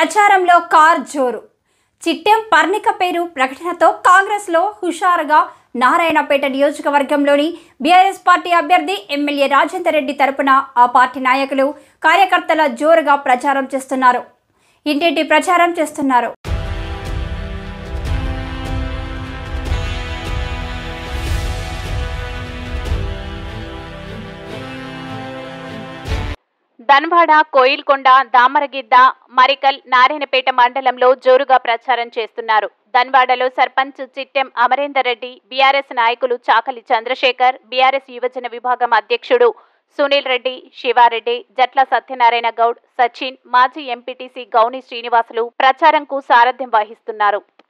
ప్రచారంలో కార్ జోరు. చిట్టెం పర్ణిక పేరు ప్రకటనతో కాంగ్రెస్లో హుషారుగా. నారాయణపేట నియోజకవర్గంలోని బీఆర్ఎస్ పార్టీ అభ్యర్థి ఎమ్మెల్యే రాజేందర్ రెడ్డి తరపున ఆ పార్టీ నాయకులు, కార్యకర్తల జోరుగా ప్రచారం చేస్తున్నారు. ఇంటింటి ప్రచారం చేస్తున్నారు. ధన్వాడ, కోయిల్కొండ, దామరగిద్ద, మరికల్, నారాయణపేట మండలంలో జోరుగా ప్రచారం చేస్తున్నారు. ధన్వాడలో సర్పంచ్ చిట్టెం అమరేందర్ రెడ్డి, బీఆర్ఎస్ నాయకులు చాకలి చంద్రశేఖర్, బీఆర్ఎస్ యువజన విభాగం అధ్యక్షుడు సునీల్ రెడ్డి, శివారెడ్డి, జట్ల సత్యనారాయణ గౌడ్, సచిన్, మాజీ ఎంపీటీసీ గౌని శ్రీనివాసులు ప్రచారంకు సారథ్యం వహిస్తున్నారు.